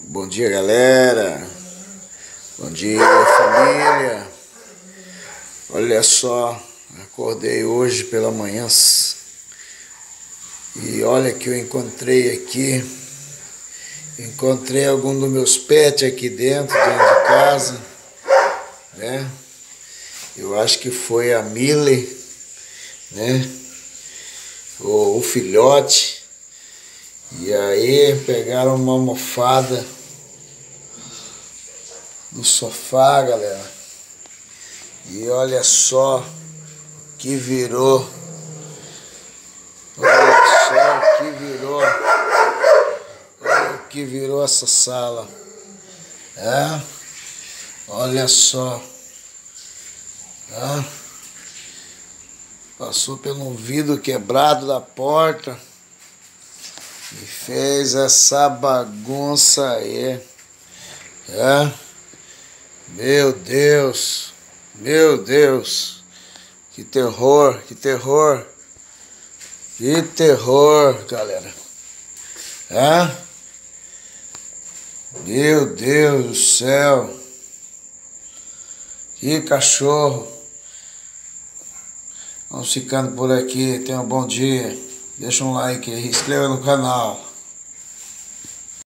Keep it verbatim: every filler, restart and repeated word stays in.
Bom dia, galera. Bom dia, família. Olha só, acordei hoje pela manhã e olha que eu encontrei aqui. Encontrei algum dos meus pets aqui dentro, dentro de casa, né? Eu acho que foi a Millie, né? O, o filhote. E aí pegaram uma almofada do sofá, galera. E olha só que virou. Olha só o que virou. Olha o que virou essa sala. É? Olha só. É? Passou pelo vidro quebrado da porta e fez essa bagunça aí. É? Meu Deus, meu Deus, que terror, que terror, que terror, galera. É? Meu Deus do céu, que cachorro. Vamos ficando por aqui, tenha um bom dia, deixa um like aí, inscreva no canal.